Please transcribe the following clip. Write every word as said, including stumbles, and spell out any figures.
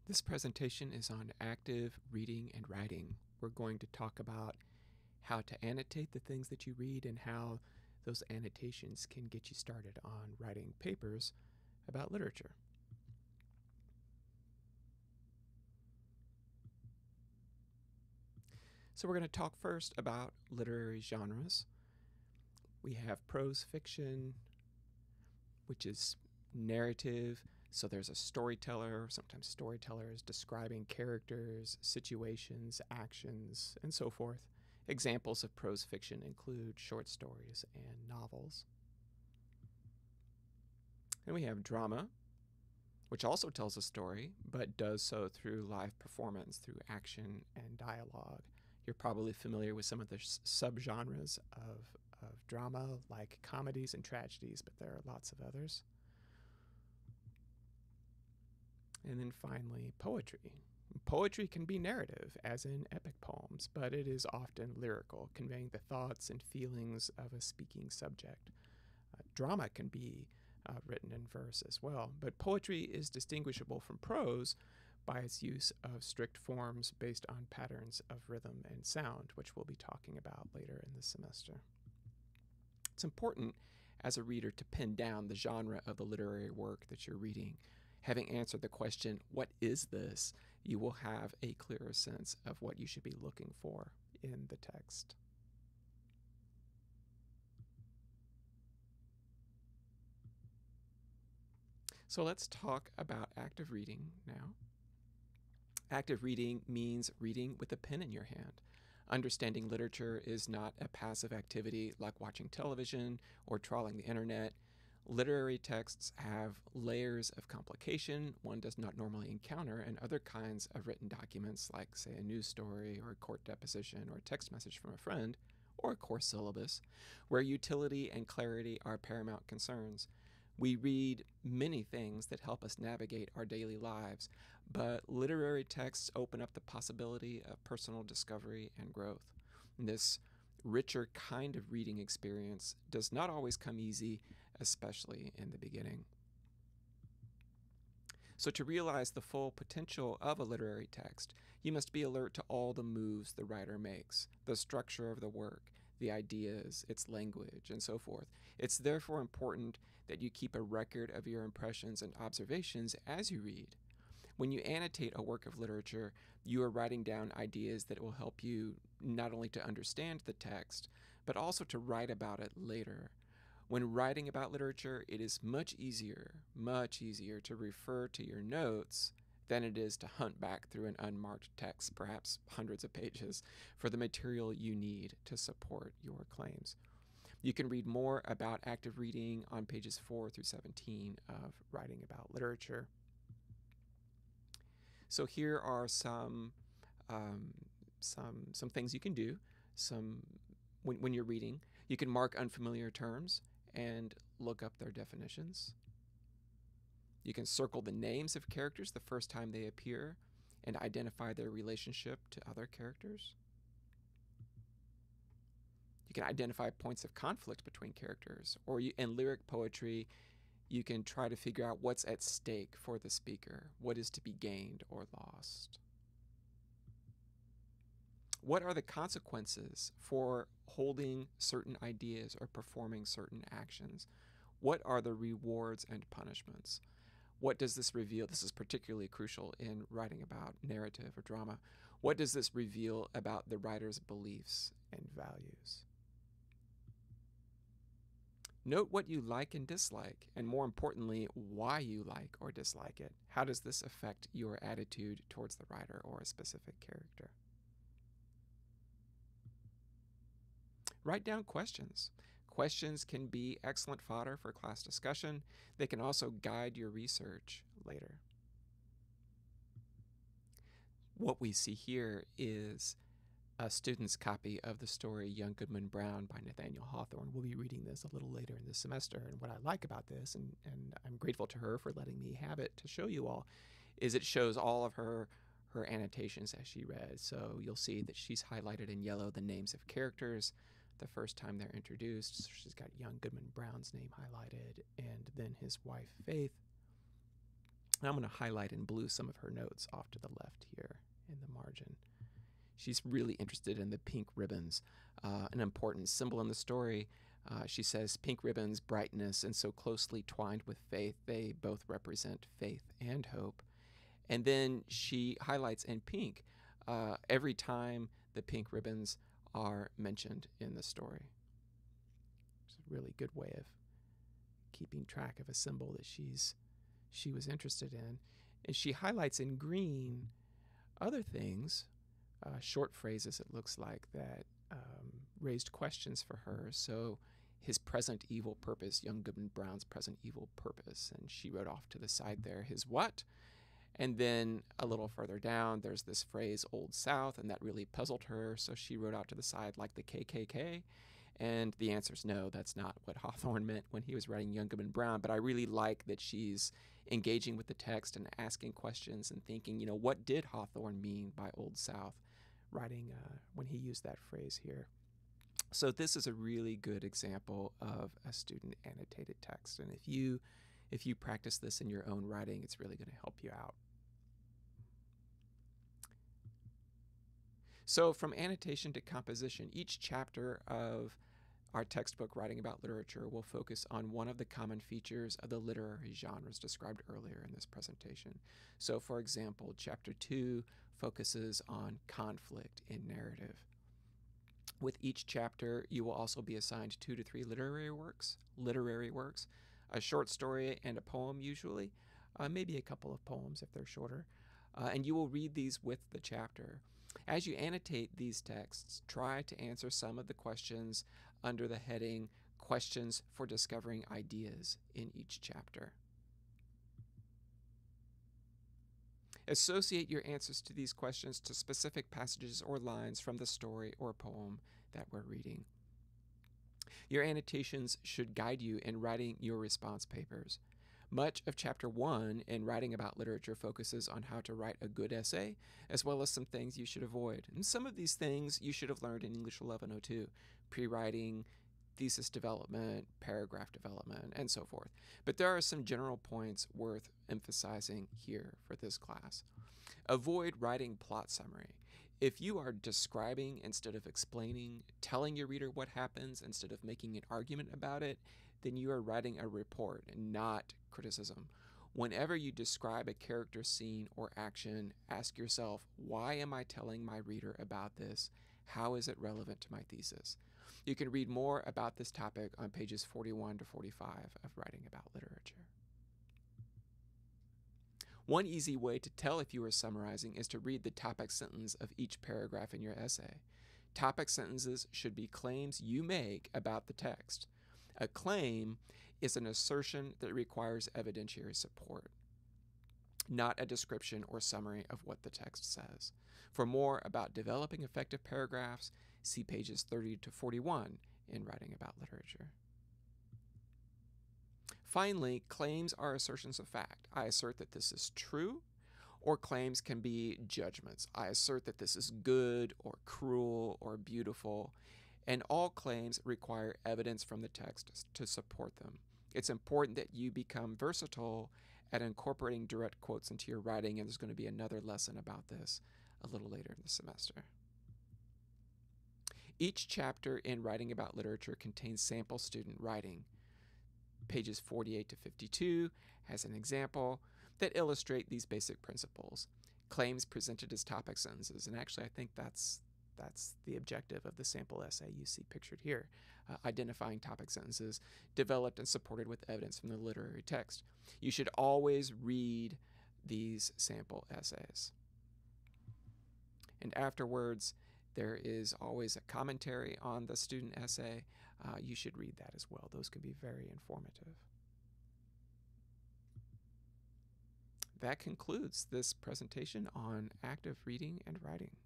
This presentation is on active reading and writing. We're going to talk about how to annotate the things that you read and how those annotations can get you started on writing papers about literature. So we're going to talk first about literary genres. We have prose fiction, which is narrative. So there's a storyteller, sometimes storytellers describing characters, situations, actions, and so forth. Examples of prose fiction include short stories and novels. And we have drama, which also tells a story, but does so through live performance, through action and dialogue. You're probably familiar with some of the subgenres of, of drama, like comedies and tragedies, but there are lots of others. And then finally, poetry. Poetry can be narrative, as in epic poems, but it is often lyrical, conveying the thoughts and feelings of a speaking subject. Uh, drama can be uh, written in verse as well, but poetry is distinguishable from prose by its use of strict forms based on patterns of rhythm and sound, which we'll be talking about later in the semester. It's important as a reader to pin down the genre of the literary work that you're reading. Having answered the question, what is this? You will have a clearer sense of what you should be looking for in the text. So let's talk about active reading now. Active reading means reading with a pen in your hand. Understanding literature is not a passive activity like watching television or trawling the internet. Literary texts have layers of complication one does not normally encounter in other kinds of written documents, like, say, a news story or a court deposition or a text message from a friend or a course syllabus, where utility and clarity are paramount concerns. We read many things that help us navigate our daily lives, but literary texts open up the possibility of personal discovery and growth. And this richer kind of reading experience does not always come easy, especially in the beginning. So to realize the full potential of a literary text, you must be alert to all the moves the writer makes, the structure of the work, the ideas, its language, and so forth. It's therefore important that you keep a record of your impressions and observations as you read. When you annotate a work of literature, you are writing down ideas that will help you not only to understand the text, but also to write about it later. When writing about literature, it is much easier, much easier to refer to your notes than it is to hunt back through an unmarked text, perhaps hundreds of pages, for the material you need to support your claims. You can read more about active reading on pages four through seventeen of Writing About Literature. So here are some um, some some things you can do. Some when when you're reading, you can mark unfamiliar terms and look up their definitions. You can circle the names of characters the first time they appear and identify their relationship to other characters. You can identify points of conflict between characters, or you, in lyric poetry, you can try to figure out what's at stake for the speaker, what is to be gained or lost. What are the consequences for holding certain ideas or performing certain actions? What are the rewards and punishments? What does this reveal? This is particularly crucial in writing about narrative or drama. What does this reveal about the writer's beliefs and values? Note what you like and dislike, and more importantly, why you like or dislike it. How does this affect your attitude towards the writer or a specific character? Write down questions. Questions can be excellent fodder for class discussion. They can also guide your research later. What we see here is a student's copy of the story Young Goodman Brown by Nathaniel Hawthorne. We'll be reading this a little later in the semester, and what I like about this, and, and I'm grateful to her for letting me have it to show you all, is it shows all of her her annotations as she read. So you'll see that she's highlighted in yellow the names of characters the first time they're introduced. So she's got young Goodman Brown's name highlighted, and then his wife Faith. And I'm going to highlight in blue some of her notes off to the left here in the margin. She's really interested in the pink ribbons, uh, an important symbol in the story. Uh, she says, pink ribbons, brightness, and so closely twined with faith, they both represent faith and hope. And then she highlights in pink uh, every time the pink ribbons are mentioned in the story. It's a really good way of keeping track of a symbol that she's she was interested in. And she highlights in green other things, uh, short phrases, it looks like, that um, raised questions for her. So his present evil purpose, young Goodman Brown's present evil purpose. And she wrote off to the side there, his what? And then a little further down, there's this phrase, Old South, and that really puzzled her. So she wrote out to the side, like the K K K. And the answer is no, that's not what Hawthorne meant when he was writing Young Goodman Brown. But I really like that she's engaging with the text and asking questions and thinking, you know, what did Hawthorne mean by Old South, writing uh, when he used that phrase here. So this is a really good example of a student annotated text. And if you, if you practice this in your own writing, it's really going to help you out. So from annotation to composition, each chapter of our textbook Writing About Literature will focus on one of the common features of the literary genres described earlier in this presentation. So for example, chapter two focuses on conflict in narrative. With each chapter, you will also be assigned two to three literary works, literary works, a short story and a poem usually, uh, maybe a couple of poems if they're shorter, uh, and you will read these with the chapter. As you annotate these texts, try to answer some of the questions under the heading Questions for Discovering Ideas in each chapter. Associate your answers to these questions to specific passages or lines from the story or poem that we're reading. Your annotations should guide you in writing your response papers. Much of Chapter one in Writing About Literature focuses on how to write a good essay, as well as some things you should avoid. And some of these things you should have learned in English eleven oh two, pre-writing, thesis development, paragraph development, and so forth. But there are some general points worth emphasizing here for this class. Avoid writing plot summary. If you are describing instead of explaining, telling your reader what happens instead of making an argument about it, then you are writing a report and not criticism. Whenever you describe a character, scene, or action, ask yourself, why am I telling my reader about this? How is it relevant to my thesis? You can read more about this topic on pages forty-one to forty-five of Writing About Literature. One easy way to tell if you are summarizing is to read the topic sentence of each paragraph in your essay. Topic sentences should be claims you make about the text. A claim is an assertion that requires evidentiary support, not a description or summary of what the text says. For more about developing effective paragraphs, see pages thirty to forty-one in Writing About Literature. Finally, claims are assertions of fact. I assert that this is true, or claims can be judgments. I assert that this is good or cruel or beautiful, and all claims require evidence from the text to support them. It's important that you become versatile at incorporating direct quotes into your writing, and there's going to be another lesson about this a little later in the semester. Each chapter in Writing About Literature contains sample student writing. Pages forty-eight to fifty-two has an example that illustrate these basic principles. Claims presented as topic sentences, and actually I think that's that's the objective of the sample essay you see pictured here. Uh, identifying topic sentences developed and supported with evidence from the literary text. You should always read these sample essays. And afterwards, there is always a commentary on the student essay. Uh, you should read that as well. Those can be very informative. That concludes this presentation on active reading and writing.